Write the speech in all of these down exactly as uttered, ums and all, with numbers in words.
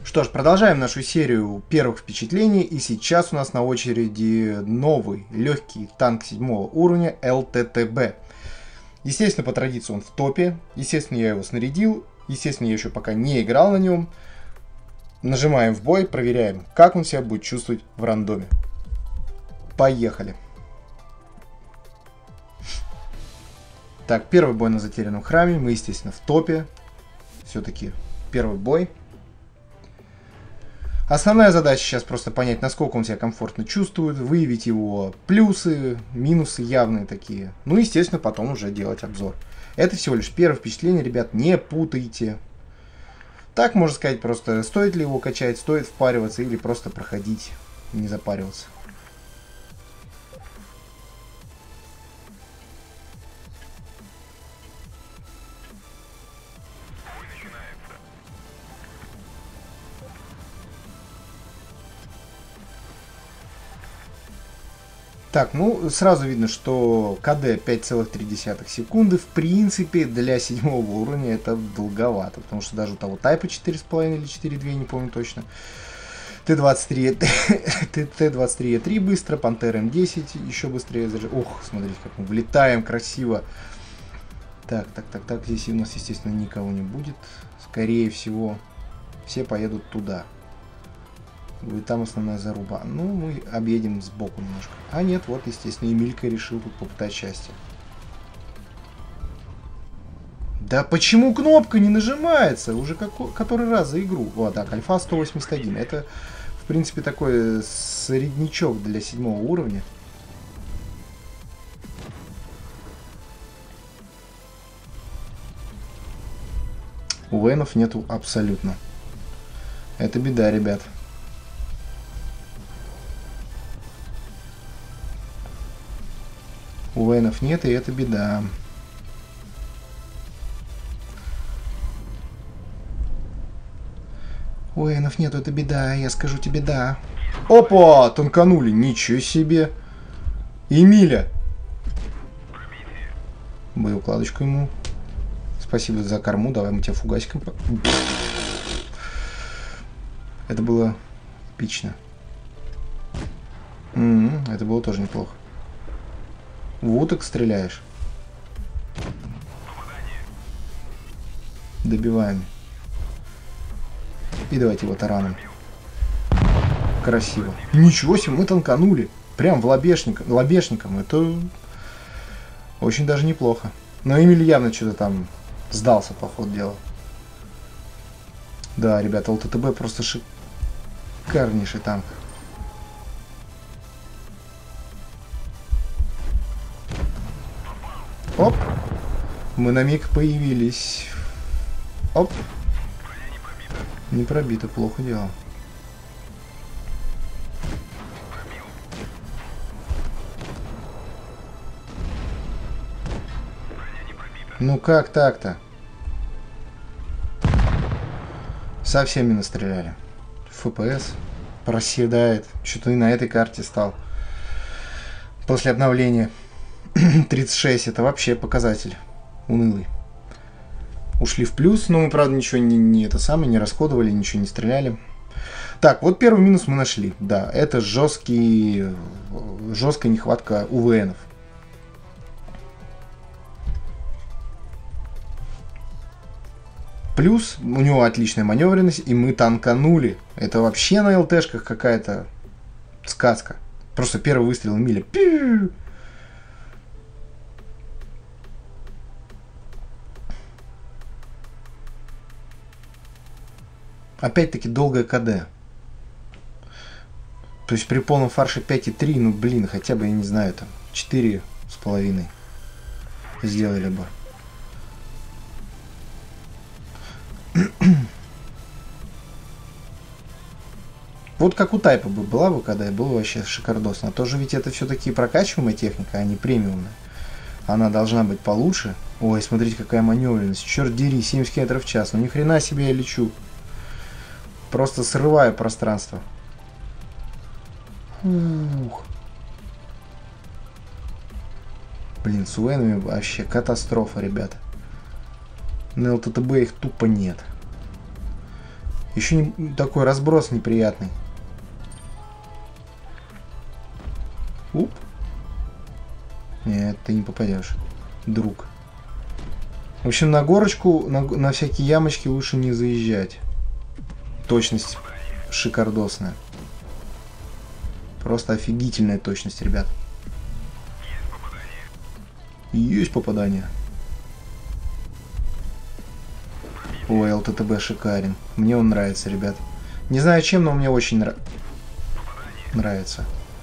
Что ж, продолжаем нашу серию первых впечатлений, и сейчас у нас на очереди новый легкий танк седьмого уровня эл тэ тэ бэ. Естественно, по традиции он в топе, естественно, я его снарядил, естественно, я еще пока не играл на нем. Нажимаем в бой, проверяем, как он себя будет чувствовать в рандоме. Поехали. Так, первый бой на затерянном храме, мы, естественно, в топе. Все-таки первый бой. Основная задача сейчас просто понять, насколько он себя комфортно чувствует, выявить его плюсы, минусы явные такие. Ну, естественно, потом уже делать обзор. Это всего лишь первое впечатление, ребят, не путайте. Так, можно сказать, просто стоит ли его качать, стоит впариваться или просто проходить, не запариваться. Так, ну, сразу видно, что ка дэ пять целых три десятых секунды, в принципе, для седьмого уровня это долговато, потому что даже у того тайпа четыре с половиной или четыре две, не помню точно. тэ двадцать три и три быстро, Пантера эм десять еще быстрее. Ох, смотрите, как мы влетаем красиво. Так, так, так, так, здесь у нас, естественно, никого не будет. Скорее всего, все поедут туда. И там основная заруба. Ну, мы объедем сбоку немножко. А нет, вот, естественно, Эмилька решил тут попытать счастье. Да почему кнопка не нажимается? Уже какой, который раз за игру. Вот так, альфа сто восемьдесят один. Это, в принципе, такой среднячок для седьмого уровня. У Вейнов нету абсолютно. Это беда, ребят. У Вейнов нет, и это беда. У Вейнов нету, это беда, я скажу тебе да. Опа, танканули, ничего себе. Эмиля. Боеукладочку ему. Спасибо за корму, давай мы тебя фугасиком. Это было эпично. М-м, это было тоже неплохо. В уток стреляешь. Добиваем. И давайте его тараном. Красиво. Ничего себе, мы танканули. Прям в лобешником. Лобешником. Это очень даже неплохо. Но Эмиль явно что-то там сдался, по ходу дела. Да, ребята, эл тэ тэ бэ просто шикарнейший танк. Оп. Мы на миг появились. Оп. Не пробито, плохо дело. Ну как так-то? Совсем не настреляли. эф пи эс проседает. Что-то и на этой карте стал. После обновления. тридцать шесть это вообще показатель унылый. Ушли в плюс, но мы, правда, ничего не, не это самое, не расходовали, ничего не стреляли. Так, вот первый минус мы нашли. Да, это жесткий, жесткая нехватка у вэ энов. Плюс у него отличная маневренность, и мы танканули. Это вообще на эл тэ-шках какая-то сказка. Просто первый выстрел Эмиля. Пиу! Опять-таки долгое ка дэ. То есть при полном фарше пять и три, ну блин, хотя бы, я не знаю, там четыре с половиной сделали бы. Вот как у тайпа бы была бы, когда было вообще шикардосно. А то же ведь это все-таки прокачиваемая техника, а не премиумная. Она должна быть получше. Ой, смотрите, какая маневренность. Черт дери, семьдесят километров в час. Ну ни хрена себе я лечу. Просто срываю пространство. Ух. Блин, с уэнами вообще катастрофа, ребята. На эл тэ тэ бэ их тупо нет. Еще не... такой разброс неприятный. Уп. Нет, ты не попадешь, друг. В общем, на горочку, на, на всякие ямочки лучше не заезжать. Точность шикардосная. Просто офигительная точность, ребят. Есть попадание. Ой, ЛТТБ шикарен. Мне он нравится, ребят. Не знаю чем, но мне очень нра... нравится.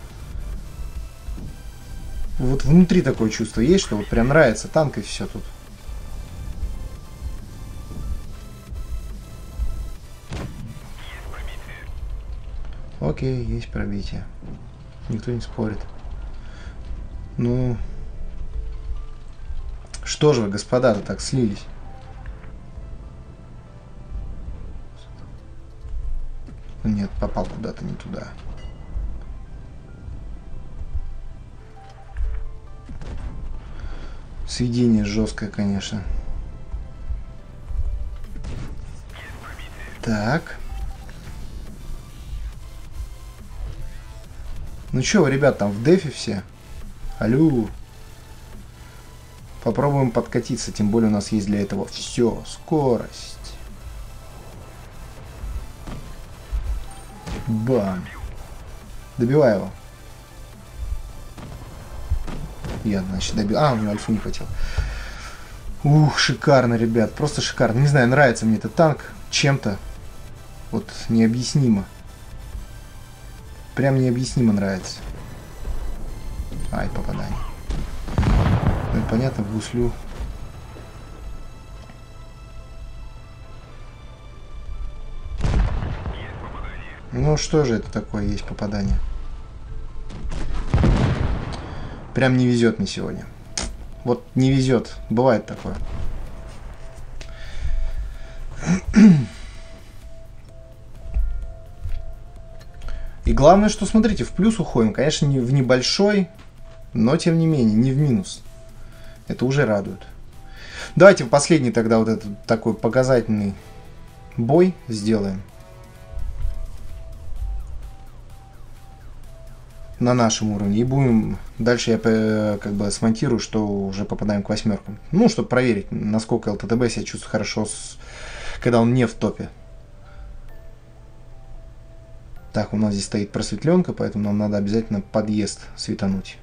Вот внутри такое чувство есть, что вот прям нравится танк и все тут. Окей, есть пробитие. Никто не спорит. Ну... Что же вы, господа-то, так слились? Нет, попал куда-то не туда. Сведение жесткое, конечно. Так. Ну чё вы, ребят, там в дефе все? Алло. Попробуем подкатиться, тем более у нас есть для этого все. Скорость. Бам. Добиваю его. Я, значит, добил. А, у него альфу не хватило. Ух, шикарно, ребят. Просто шикарно. Не знаю, нравится мне этот танк чем-то. Вот необъяснимо. Прям необъяснимо нравится. Ай, попадание. Ну, понятно, в гуслю. Ну, что же это такое, есть попадание? Прям не везет мне сегодня. Вот не везет. Бывает такое. И главное, что, смотрите, в плюс уходим. Конечно, не в небольшой, но, тем не менее, не в минус. Это уже радует. Давайте в последний тогда вот этот такой показательный бой сделаем. На нашем уровне. И будем... Дальше я как бы смонтирую, что уже попадаем к восьмеркам. Ну, чтобы проверить, насколько ЛТТБ себя чувствует хорошо, с... когда он не в топе. Так, у нас здесь стоит просветленка, поэтому нам надо обязательно подъезд светануть.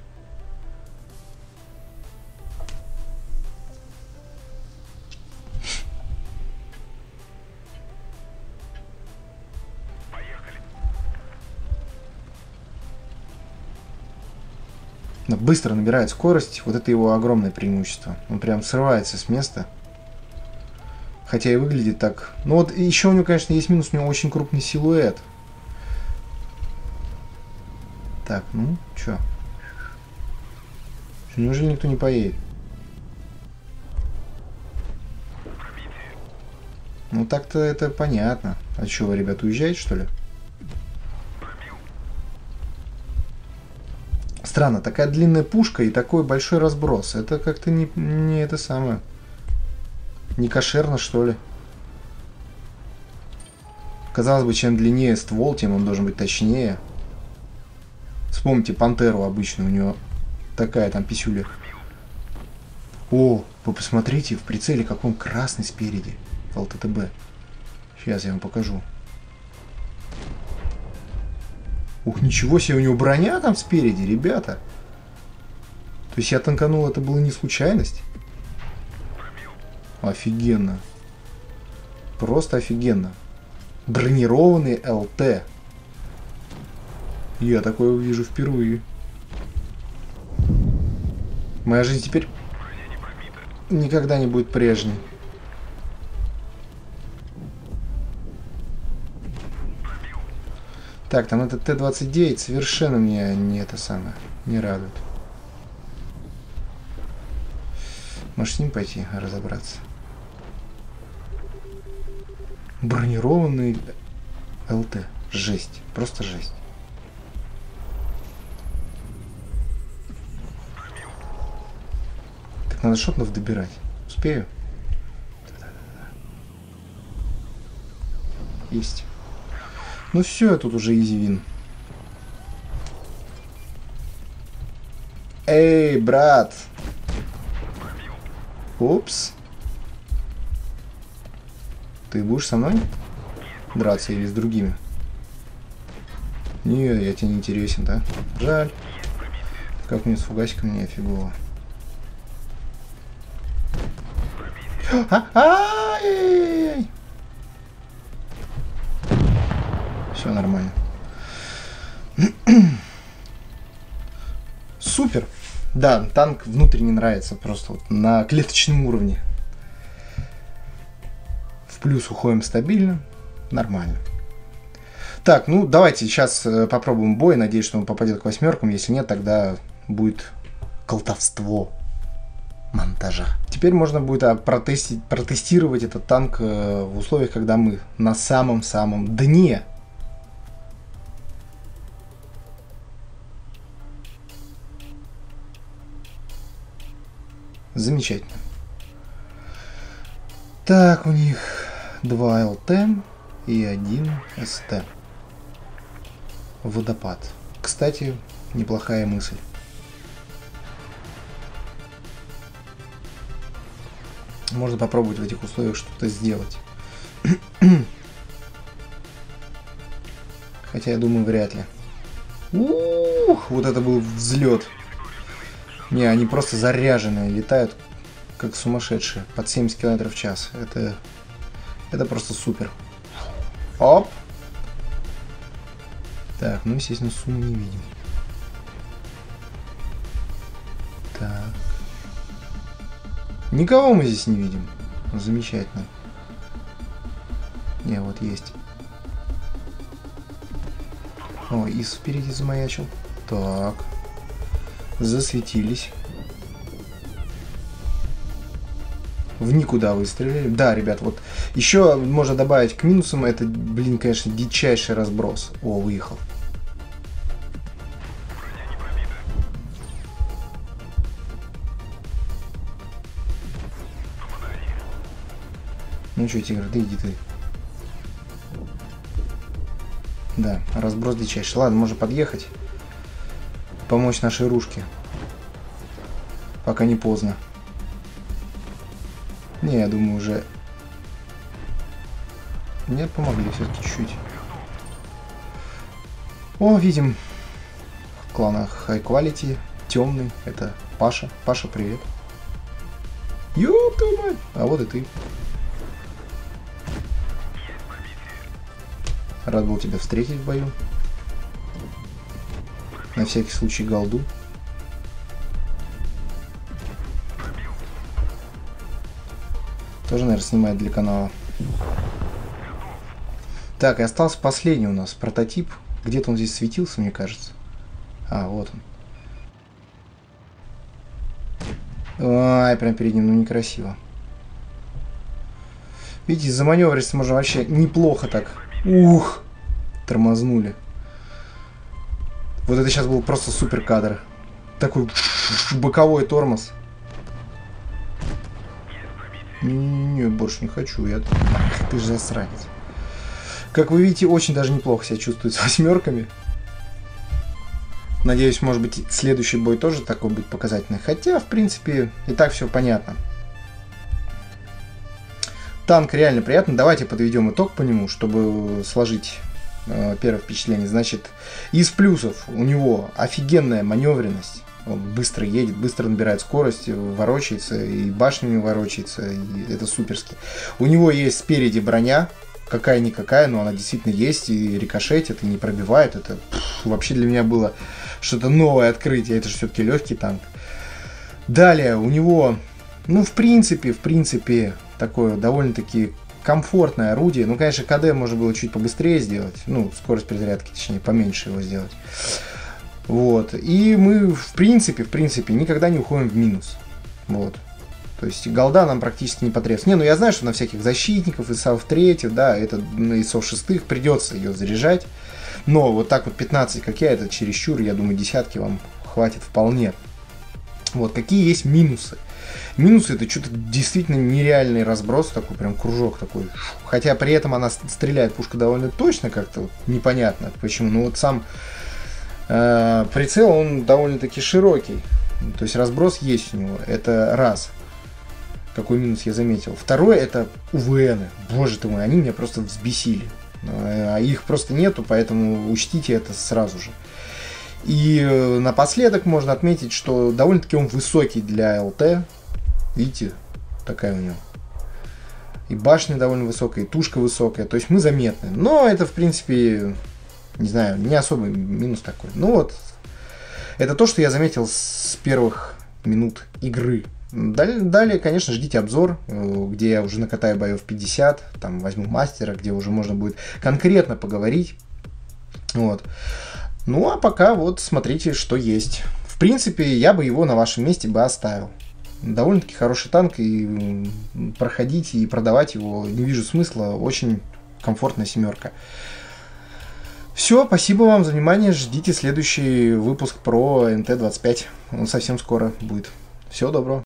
Быстро набирает скорость, вот это его огромное преимущество. Он прям срывается с места. Хотя и выглядит так. Ну вот еще у него, конечно, есть минус, у него очень крупный силуэт. Так, ну, чё? Неужели никто не поедет? Ну так-то это понятно. А чё, вы, ребята, уезжаете, что ли? Странно, такая длинная пушка и такой большой разброс. Это как-то не, не это самое. Не кошерно, что ли. Казалось бы, чем длиннее ствол, тем он должен быть точнее. Вспомните Пантеру обычную, у него такая там писюля. О, вы посмотрите, в прицеле как он красный спереди. ЛТТБ. Сейчас я вам покажу. Ух, ничего себе, у него броня там спереди, ребята. То есть я танканул, это была не случайность? Офигенно. Просто офигенно. Бронированный ЛТ. Я такое увижу впервые. Моя жизнь теперь никогда не будет прежней. Так, там этот Т двадцать девять совершенно меня не это самое, не радует. Может с ним пойти разобраться? Бронированный ЛТ. Жесть. Просто жесть. Так, надо шотнов добирать. Успею? есть. Ну все, тут уже изи-вин. Эй, брат! Упс. Ты будешь со мной драться или с другими? Не, я тебе не интересен, да? Жаль. Как мне с фугасиком не офигово. Ай-яй-яй! Все нормально. Супер! Да, танк внутренне нравится, просто вот на клеточном уровне. В плюс уходим стабильно, нормально. Так, ну давайте сейчас попробуем бой. Надеюсь, что он попадет к восьмеркам. Если нет, тогда будет колдовство монтажа. Теперь можно будет протести протестировать этот танк в условиях, когда мы на самом-самом дне. Замечательно. Так, у них два эл тэ и один эс тэ. Водопад. Кстати, неплохая мысль. Можно попробовать в этих условиях что-то сделать. Хотя я думаю, вряд ли. Ух, вот это был взлет. Не, они просто заряженные, летают как сумасшедшие, под семьдесят километров в час. Это, это просто супер. Оп! Так, ну, естественно, сумму не видим. Так. Никого мы здесь не видим. Замечательно. Не, вот есть. О, Ис впереди замаячил. Так. Засветились. В никуда выстрелили. Да, ребят, вот. Еще можно добавить к минусам. Это, блин, конечно, дичайший разброс. О, выехал. Ну что, тигр, да иди ты. Да, разброс дичайший. Ладно, можно подъехать. Помочь нашей ружке. Пока не поздно. Не, я думаю, уже... Нет, помогли все-таки чуть-чуть. О, видим. Клана High Quality. Темный. Это Паша. Паша, привет. Ёп твою мать. А вот и ты. Рад был тебя встретить в бою. На всякий случай голду. Тоже, наверное, снимает для канала. Так, и остался последний у нас прототип. Где-то он здесь светился, мне кажется. А, вот он. Ай, прям перед ним, ну некрасиво. Видите, заманевриться можно вообще неплохо так. Ух! Тормознули. Вот это сейчас был просто супер кадр. Такой боковой тормоз. Нет, больше не хочу. Я... Ах, ты же засранец. Как вы видите, очень даже неплохо себя чувствует с восьмерками. Надеюсь, может быть, следующий бой тоже такой будет показательный. Хотя, в принципе, и так все понятно. Танк реально приятный. Давайте подведем итог по нему, чтобы сложить э, первое впечатление. Значит, из плюсов у него офигенная маневренность. Он быстро едет, быстро набирает скорость, ворочается, и башнями ворочается, и это суперски. У него есть спереди броня, какая-никакая, но она действительно есть, и рикошетит, и не пробивает. Это пфф, вообще для меня было что-то новое открытие, это же все-таки легкий танк. Далее, у него, ну, в принципе, в принципе, такое довольно-таки комфортное орудие. Ну, конечно, КД можно было чуть побыстрее сделать, ну, скорость перезарядки, точнее, поменьше его сделать. Вот. И мы, в принципе, в принципе, никогда не уходим в минус. Вот. То есть голда нам практически не потребуется. Не, ну я знаю, что на всяких защитников, и САВ третьих, да, это, и СОВ шестых придется ее заряжать. Но вот так вот пятнадцать, как я, это чересчур, я думаю, десятки вам хватит вполне. Вот, какие есть минусы? Минусы — это что-то действительно нереальный разброс, такой прям кружок такой. Хотя при этом она стреляет, пушка, довольно точно, как-то вот непонятно почему. Но вот сам э, прицел, он довольно-таки широкий. То есть разброс есть у него. Это раз. Какой минус я заметил. Второе — это УВНы. Боже ты мой, они меня просто взбесили. А их просто нету, поэтому учтите это сразу же. И напоследок можно отметить, что довольно-таки он высокий для ЛТ. Видите, такая у него. И башня довольно высокая, и тушка высокая. То есть мы заметны. Но это, в принципе, не знаю, не особый минус такой. Ну вот, это то, что я заметил с первых минут игры. Далее, далее, конечно, ждите обзор, где я уже накатаю боев пятьдесят, там возьму мастера, где уже можно будет конкретно поговорить. Вот. Ну, а пока вот смотрите, что есть. В принципе, я бы его на вашем месте бы оставил. Довольно-таки хороший танк, и проходить и продавать его не вижу смысла. Очень комфортная семерка. Все, спасибо вам за внимание. Ждите следующий выпуск про эн тэ двадцать пять. Он совсем скоро будет. Всего доброго.